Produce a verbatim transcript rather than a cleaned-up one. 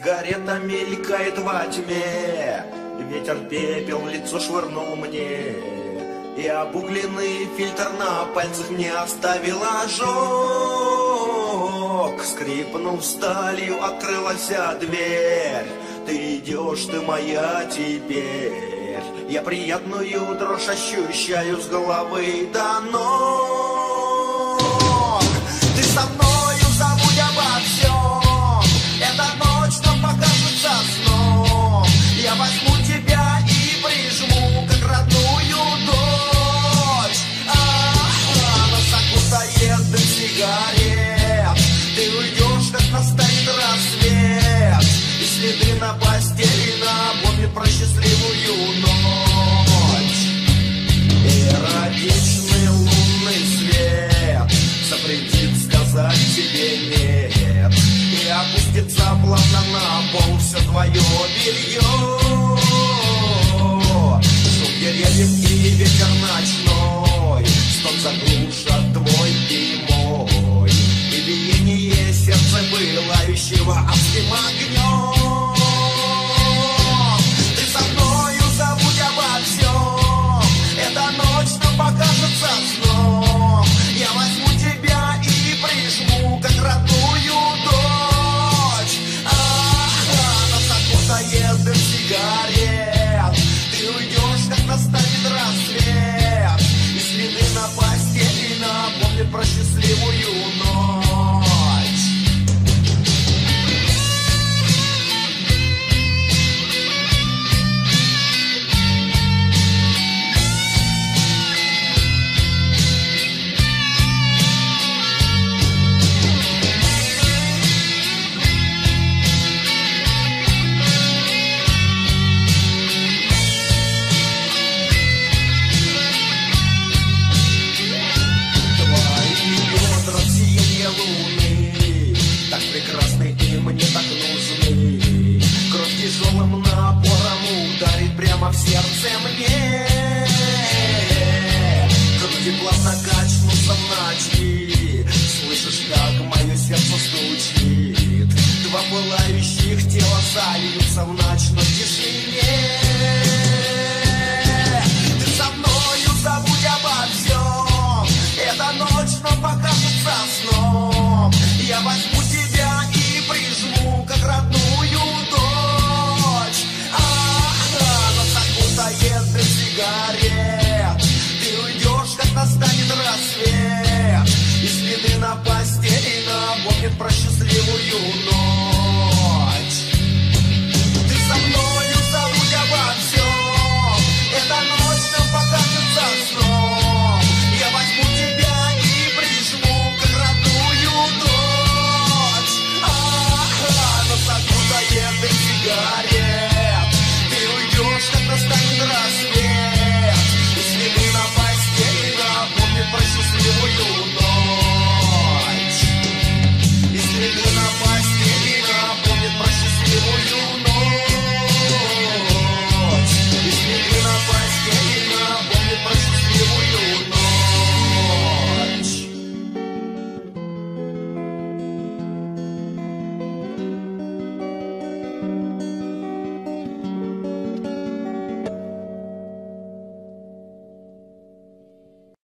Сигарета мелькает во тьме, ветер пепел в лицо швырнул мне, и обугленный фильтр на пальцах мне оставил ожог. Скрипнув сталью, открылась дверь. Ты идешь, ты моя теперь. Я приятную дрожь ощущаю с головы до ног. Ты со мною, забудь обо всем. Эта ночь нам покажется сном. Я возьму тебя и прижму, как родную дочь. А-а-а, нас окутает дым сигарет. Ты уйдешь, как настанет рассвет, и следы на постели напомнят про счастливую ночь. Эротичный лунный свет запретит сказать тебе нет, и опустится плавно на пол все твое белье. Шум деревьев и ветер ночной стон заглушат твой и мой, и биение сердца пылающего адским огнем. Ты со мною, забудь обо всем. Эта ночь нам покажется сном. Я возьму тебя и прижму, как родную дочь. А-а-а, нас окутает дым сигарет. Ты уйдешь, как настанет рассвет, и следы на постели напомнят про счастливую ночь. В сердце мне груди плавно качнутся в ночи. Слышишь, как мое сердце стучит? Два пылающих тела сольются в ночной тишине.